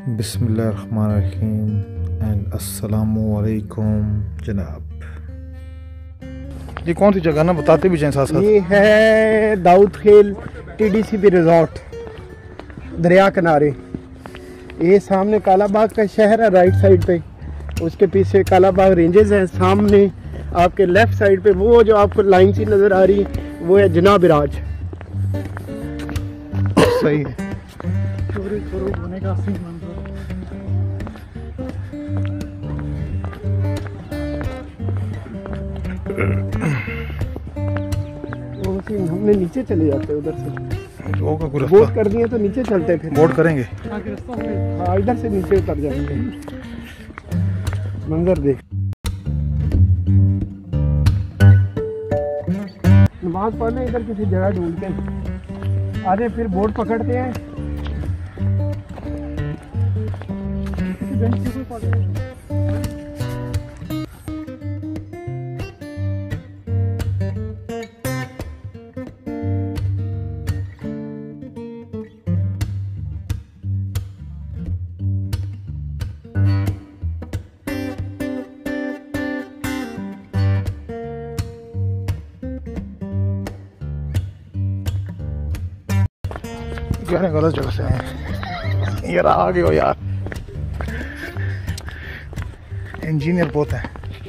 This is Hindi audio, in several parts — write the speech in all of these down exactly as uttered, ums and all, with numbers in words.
बिस्मिल्लाहिर्रहमानिर्रहीम एंड अस्सलामुअलैकुम जनाब। ये कौन सी जगह ना बताते भी जाएं साथ साथ। ये है दाऊद खेल टीडीसी भी रिजॉर्ट दरिया किनारे। ये सामने कालाबाग का शहर है राइट साइड पे, उसके पीछे कालाबाग रेंजेस हैं। सामने आपके लेफ्ट साइड पे वो जो आपको लाइन सी नज़र आ रही है वो है जनाब राज। सही है। चोरी फरोख होने का सीन मंजर। वो सीन हमने नीचे चले जाते हैं उधर से। वोट कर दिए तो नीचे चलते हैं, फिर वोट करेंगे। हाँ इधर से नीचे उतर जाएंगे। मंजर देख। नमाज पढ़ने इधर किसी जगह ढूंढते हैं, आधे फिर बोट पकड़ते हैं। कहने गलत जगह से आए यार, आ गए हो यार। इंजीनियर बहुत है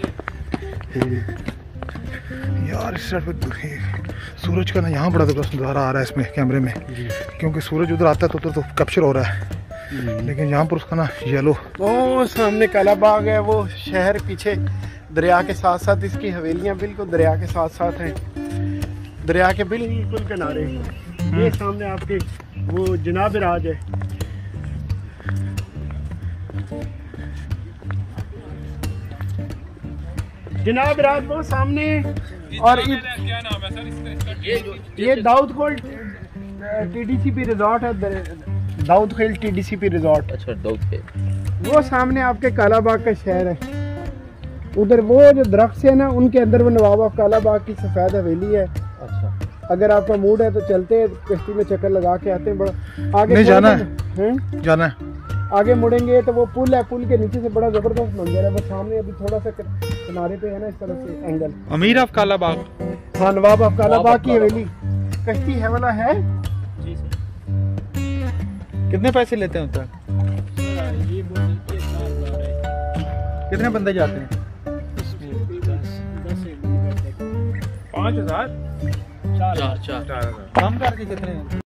यार। इस साइड पे सूरज का ना यहाँ बड़ा जबरदस्त नज़ारा आ रहा है इसमें कैमरे में, क्योंकि सूरज उधर आता है तो उधर तो कैप्चर हो रहा है, लेकिन यहाँ पर उसका ना येलो। वो सामने कालाबाग है, वो शहर पीछे दरिया के साथ साथ इसकी हवेलियाँ बिल्कुल दरिया के साथ साथ हैं, दरिया के बिल्कुल किनारे। ये सामने आपके वो जनाब राज है। जनाब राज वो सामने। और क्या नाम है सर इसका? ये दाऊद खेल टीडीसीपी रिजॉर्ट है, दाऊद खेल टीडीसीपी रिजॉर्ट। अच्छा दाऊद खेल। वो सामने आपके कालाबाग का शहर है। उधर वो जो दरख्त है ना उनके अंदर वो नवाब ऑफ कालाबाग की सफेद हवेली है। अच्छा अगर आपका मूड है तो चलते हैं कश्ती में चक्कर लगा के आते हैं। बड़ा आगे नहीं जाना है, हैं? जाना है। आगे मुड़ेंगे तो वो पुल है, पुल के नीचे से बड़ा जबरदस्त मंजर है। वो सामने अभी थोड़ा सा किनारे पे है ना इस तरह से एंगल। अमीर ऑफ कालाबाग। हाँ नवाब ऑफ कालाबाग की हवेली। कश्ती है वाला है जी सर। कितने पैसे लेते हैं उधर? कितने बंदे जाते हैं? पाँच हजार चार चार कम करके कितने?